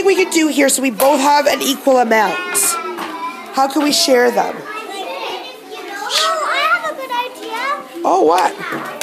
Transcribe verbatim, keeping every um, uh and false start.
we can do here so we both have an equal amount? How can we share them? Oh, I have a good idea. Oh, what?